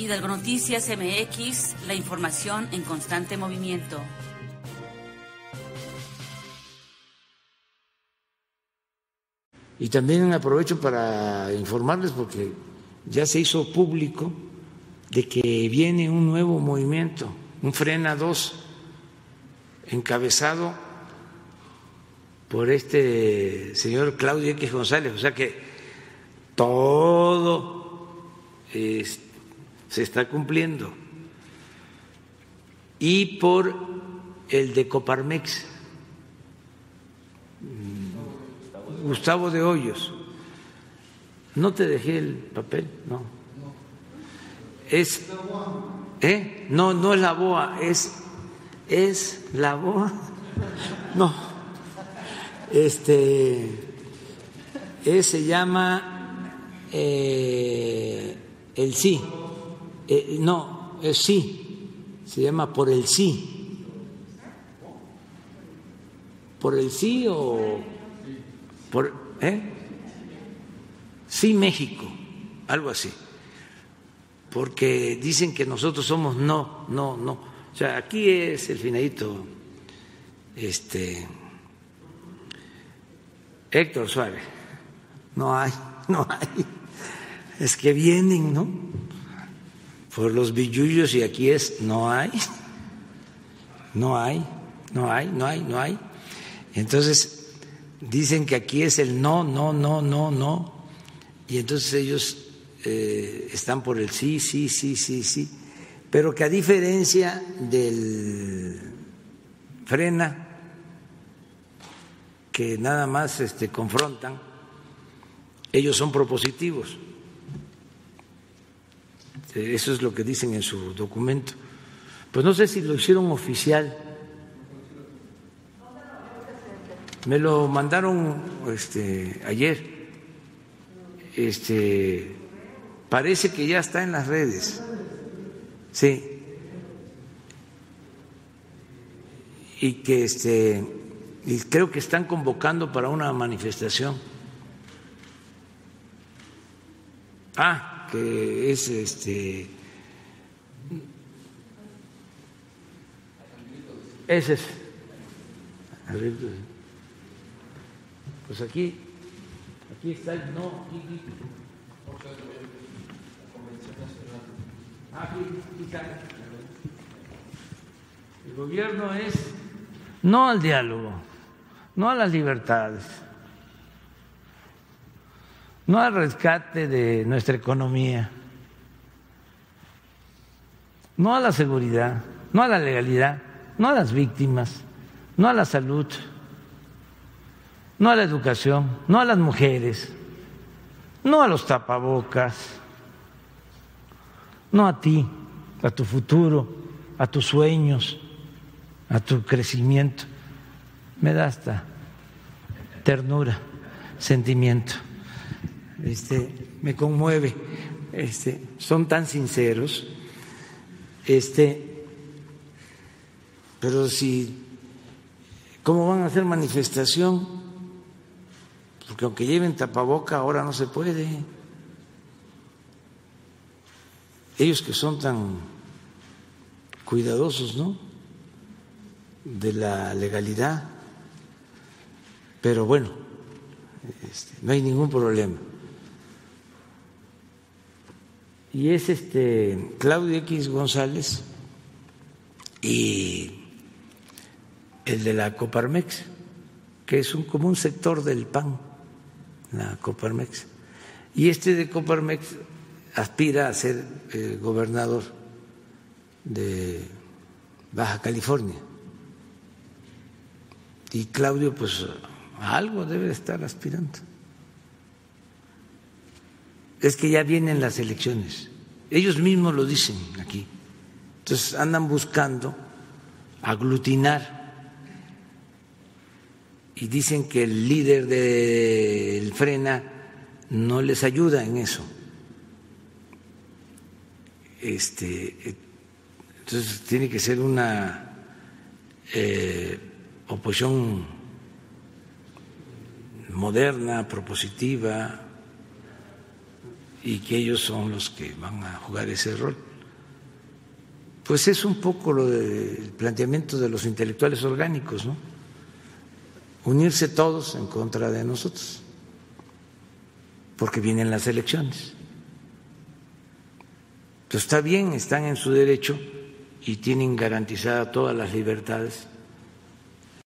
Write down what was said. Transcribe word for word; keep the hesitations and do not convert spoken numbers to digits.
Hidalgo Noticias M X, la información en constante movimiento. Y también aprovecho para informarles, porque ya se hizo público, de que viene un nuevo movimiento, un Frena dos, encabezado por este señor Claudio X González. O sea que todo es, se está cumpliendo. Y por el de Coparmex, Gustavo de Hoyos. No te dejé el papel, no. Es, ¿eh? No, no es la B O A, es, es la B O A. No, este, es, se llama eh, el sí, eh, no, es sí, se llama por el sí, por el sí o por, ¿eh? Sí México, algo así. Porque dicen que nosotros somos no, no, no. O sea, aquí es el finadito este, Héctor Suárez. No hay, no hay. Es que vienen, ¿no? Por los billullos y aquí es no hay, no hay, no hay, no hay, no hay. Entonces dicen que aquí es el no, no, no, no, no. Y entonces ellos Eh, están por el sí, sí, sí, sí, sí, pero que a diferencia del Frena, que nada más este, confrontan, ellos son propositivos. Eso es lo que dicen en su documento. Pues no sé si lo hicieron oficial. Me lo mandaron este, ayer. Este. Parece que ya está en las redes, sí, y que este, y creo que están convocando para una manifestación. Ah, que es este, ese es, pues aquí, aquí está el no. Aquí, el gobierno es no al diálogo, no a las libertades, no al rescate de nuestra economía, no a la seguridad, no a la legalidad, no a las víctimas, no a la salud, no a la educación, no a las mujeres, no a los tapabocas, no a ti, a tu futuro, a tus sueños, a tu crecimiento. Me da hasta ternura, sentimiento. Este, me conmueve. Este, son tan sinceros. Este, pero si, ¿cómo van a hacer manifestación? Porque aunque lleven tapaboca, ahora no se puede. Ellos que son tan cuidadosos, ¿no?, de la legalidad, pero bueno, este, no hay ningún problema. Y es este Claudio X González y el de la Coparmex, que es un, como un sector del P A N, la Coparmex, y este de Coparmex aspira a ser eh, gobernador de Baja California. Y Claudio, pues, a algo debe estar aspirando. Es que ya vienen las elecciones. Ellos mismos lo dicen aquí. Entonces andan buscando aglutinar y dicen que el líder del Frena no les ayuda en eso. Este, entonces tiene que ser una eh, oposición moderna, propositiva, y que ellos son los que van a jugar ese rol. pues es un poco lo del planteamiento de los intelectuales orgánicos, ¿no? Unirse todos en contra de nosotros, porque vienen las elecciones. Entonces está bien, están en su derecho y tienen garantizadas todas las libertades